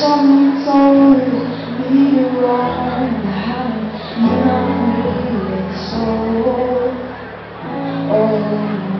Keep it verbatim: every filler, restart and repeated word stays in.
Someone told me to run, how you know me so. Oh.